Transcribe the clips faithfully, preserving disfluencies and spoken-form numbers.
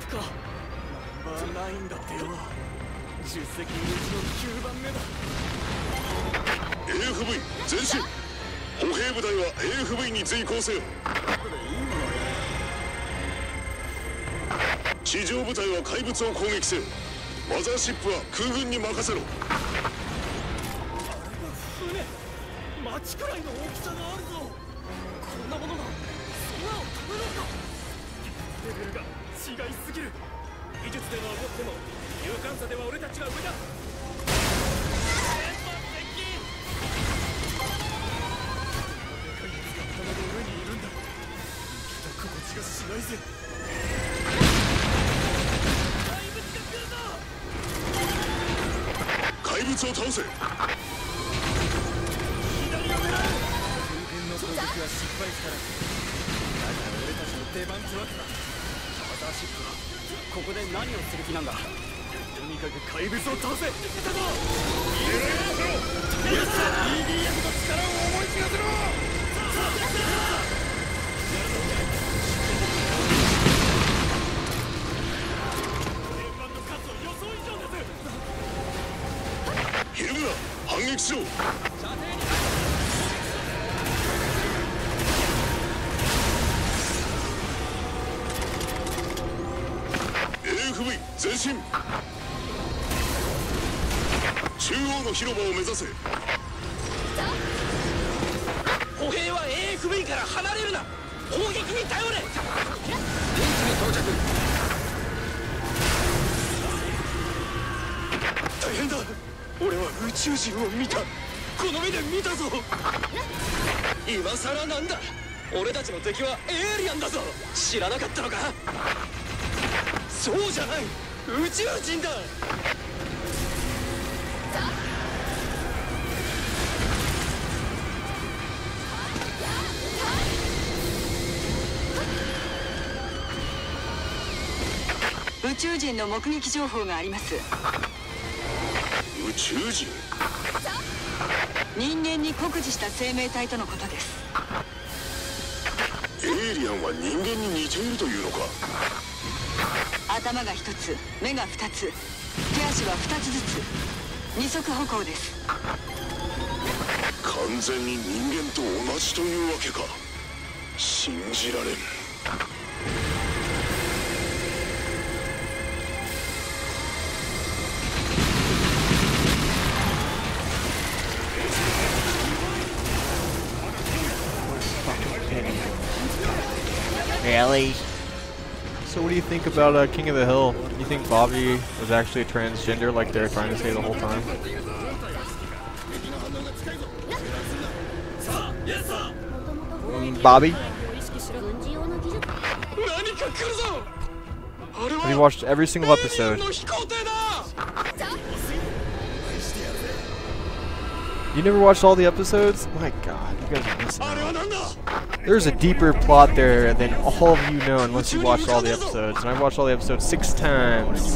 か。ナンバーナインだってよ。じゅっせきうちのきゅうばんめだ。 エーエフブイ 前進。歩兵部隊は エーエフブイ に随行せよ。地上部隊は怪物を攻撃せよ。マザーシップは空軍に任せろ。 船、町くらいの大きさがあるぞ。こんなものが空を飛ぶのか。レベルが違いすぎる。技術では劣っても勇敢さでは俺たちが上だ。しないぜ。 怪物を倒せ。 左を狙う。空軍の攻撃は失敗したらだから俺たちの出番ってわけだ。マザーシップはここで何をする気なんだ。とにかく怪物を倒せ。いたぞ。イーディーエフ の力を思い知らせろ。 ひるむな、反撃しろ。 エーエフブイ 前進。中央の広場を目指せ。 歩兵は エーエフブイ から離れるな。砲撃に頼れ。現地に到着。大変だ。俺は宇宙人を見た。この目で見たぞ。今さらなんだ。俺たちの敵はエイリアンだぞ。知らなかったのか。そうじゃない、宇宙人だ。 宇宙人の目撃情報があります。 宇宙人？ 人間に酷似した生命体とのことです。 エイリアンは人間に似ているというのか。 頭が一つ、目が二つ、手足は二つずつ、二足歩行です。 完全に人間と同じというわけか。信じられん。 Really? So what do you think about uh, King of the Hill? You think Bobby was actually a transgender like they were trying to say the whole time? Mm, Bobby? Have you watched every single episode? You never watched all the episodes? My god, you guys are missing out. There's a deeper plot there than all of you know unless you watched all the episodes. And I've watched all the episodes six times.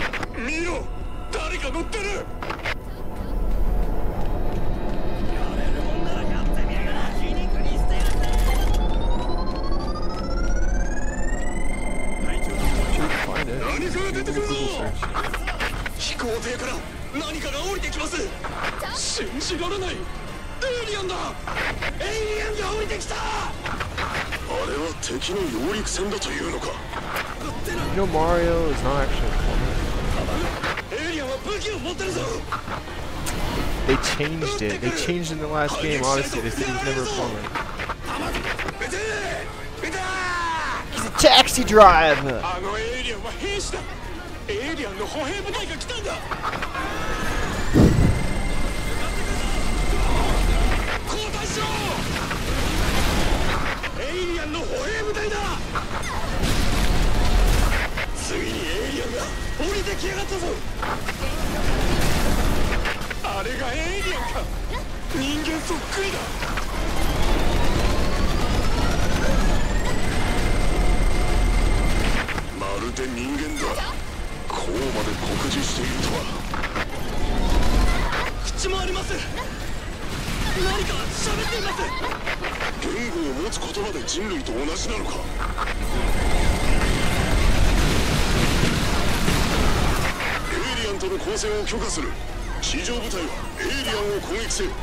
Find it. Google search. 何かが降りてきます。信じられない。エイリアンだ。エイリアンが降りてきた。あれは敵の揚陸船だというのか。 You know Mario is not actually a plumber. エイリアンは武器を持ってるぞ。 They changed it. They changed in the last game, Odyssey. They said he's never a plumber. He's a taxi driver. あのエイリアンは兵士だ。エイリアンの歩兵部隊が来たんだ。交代しろ。エイリアンの歩兵部隊だ。ついにエイリアンが降りてきやがったぞ。あれがエイリアンか。人間そっくりだ。 まるで人間だ。こうまで酷似しているとは。 口もあります。何か喋っています。 言語を持つ言葉で人類と同じなのか。 ンとの交戦を許可する。地上部隊はエイリアンを攻撃せよ。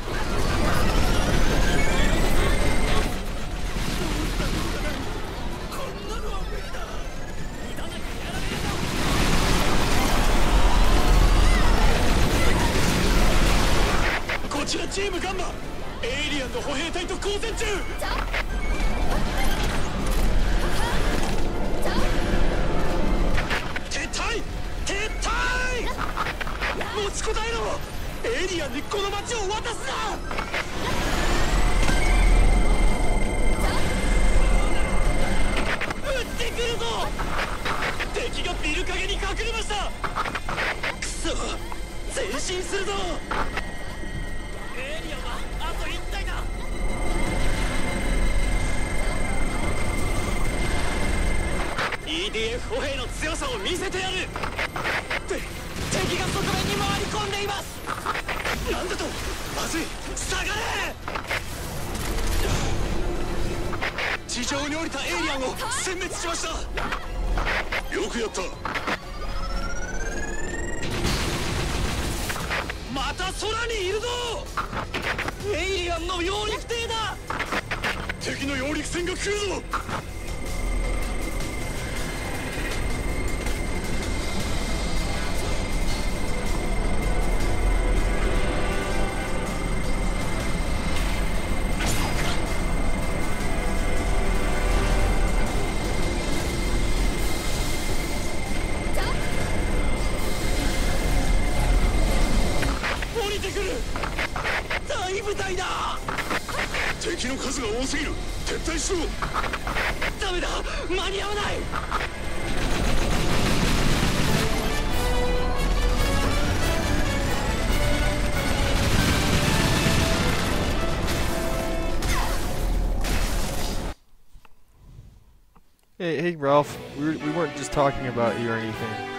こちらチームガンマ、エイリアンの歩兵隊と交戦中。撤退撤退、持ちこたえろ。エイリアンにこの町を渡すな。撃ってくるぞ。敵がビル陰に隠れました。くそ、前進するぞ。エイリアンはあと一体だ。イーディーエフ 歩兵の強さを見せてやる。て敵が側面に回り込んでいます。なんだと、まずい、下がれ。地上に降りたエイリアンを殲滅しました。 よくやった。 また空にいるぞ。エイリアンの揚陸艇だ。 敵の揚陸船が来るぞ。 降りてくる。大部隊だ。 敵の数が多すぎる。撤退しろ。 ダメだ、間に合わない。 Hey, hey, Ralph. We, were, we weren't just talking about you or anything.